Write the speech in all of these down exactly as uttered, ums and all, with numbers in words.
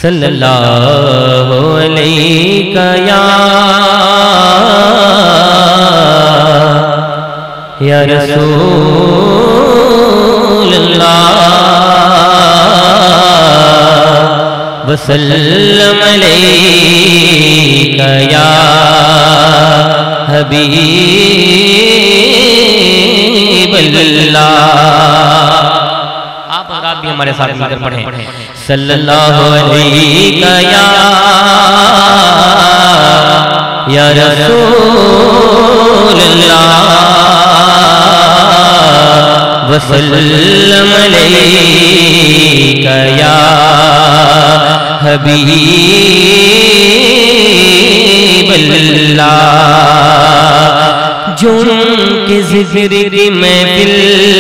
सल्लल्लाहु अलैहि या या रसूलल्लाह वसल्लम अलैका या हबीबल्लाह। आप और आप भी हमारे साथ मिलकर पढ़ें सल्लल्लाहु अलैहि या या रसूलल्लाह वसल्लम अलैका या हबीबल्लाह। जो उनके ज़िक्र की महफिल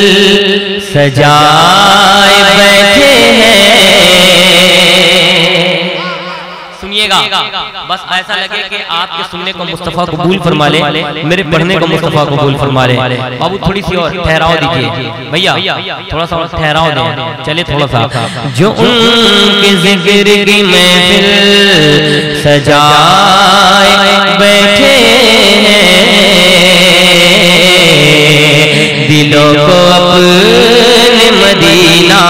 सजाए बैठे हैं, सुनिएगा बस ऐसा लगे कि आपके सुनने को मुस्तफ़ा कबूल फरमा ले, मेरे पढ़ने को मुस्तफ़ा कबूल फरमा ले। बाबू थोड़ी सी और ठहराव दीजिए भैया, थोड़ा सा ठहराव दें, चले थोड़ा सा। जो उनके ज़िक्र की महफिल सजाए बैठे हैं, दिलों को अपने मदीना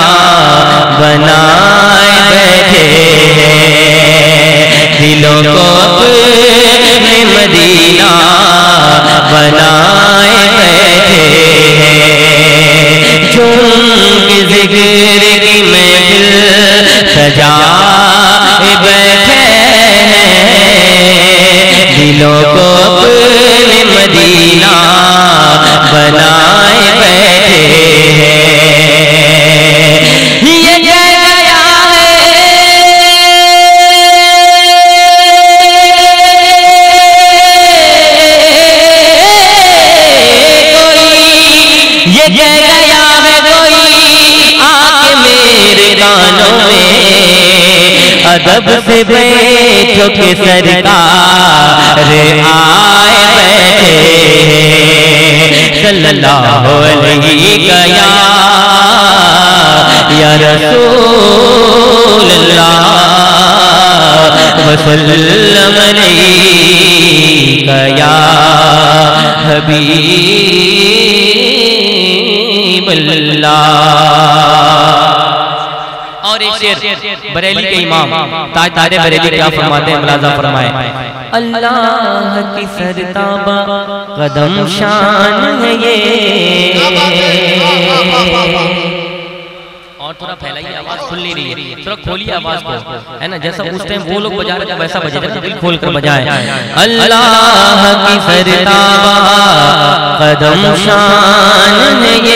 बनाए बैठे हैं, दिलों को अपने मदीना बनाए बैठे हैं। जो उनके ज़िक्र की महफिल सजाए बैठे हैं, दिलों को अपने मदीना बनाए बैठे हैं। ये कह गया है कोई, ये कह गया है कोई आके मेरे कानों में, अदब से बैठो के सरकार आए बैठे सल्लल्लाहु अलैहि या या रसूलल्लाह वसल्लम अलैका या हबीबल्लाह। और एक शेर बरेली के इमाम ताज तारे बरेली क्या फरमाते हैं, मुलाजा फरमाए। अल्लाह की सरताबा कदम शान है ये, और थोड़ा फैलाइए, आवाज खुल नहीं रही है, थोड़ा खोलिए आवाज को, है ना, जैसा उस टाइम वो लोग बजा रहे थे वैसा बजे, दिल खोल कर बजाएं। अल्लाह की सरताबा कदम शान है ये,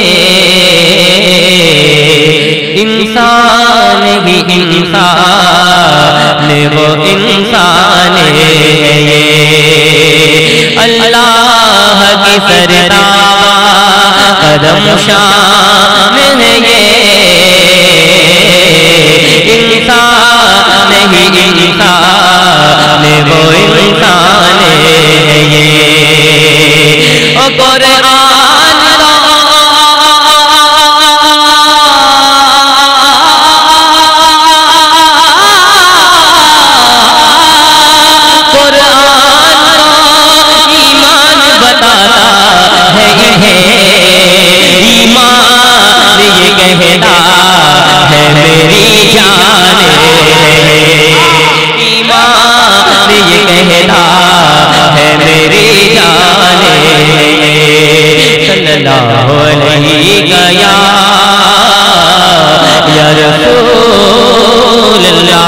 इंसान ही इंसान वो इंसान है ये। अल्लाह की सरताबा कदम शान है ये, इंसान ही इंसान वो इंसान है ये। ओ कुरान कहता है मेरी जान, ईमान ये कहता है मेरी जान। सल्लल्लाहु अलैहि या या रसूलल्लाह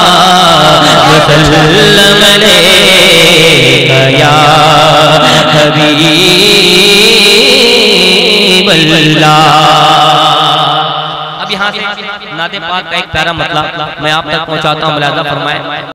वसल्लम अलैका या हबीबल्लाह। अब यहाँ से नाते पाक का एक प्यारा मतलब मैं आप तक पहुँचाता हूँ, मुलाजा फरमाएं।